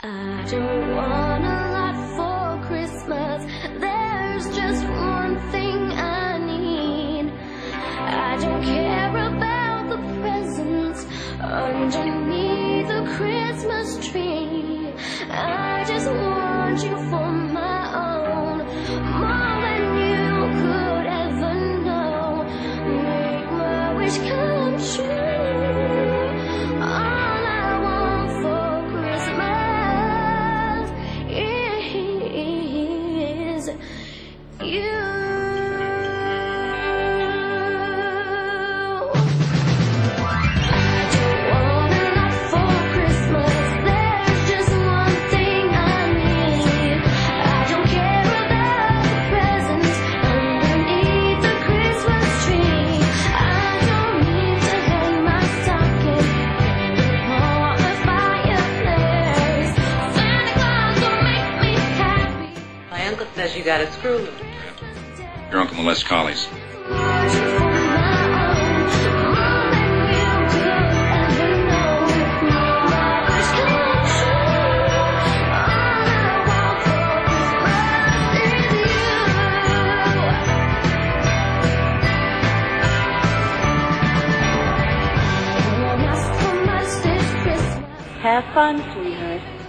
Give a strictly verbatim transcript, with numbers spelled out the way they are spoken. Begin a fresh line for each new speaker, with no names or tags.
I don't want a lot for Christmas. There's just one thing I need. I don't care about the presents underneath the Christmas tree. I just want you for my own, more than you could ever know. Make my wish come true.
Says you got it screwed.
Your uncle molests collies.
Have fun, sweetheart.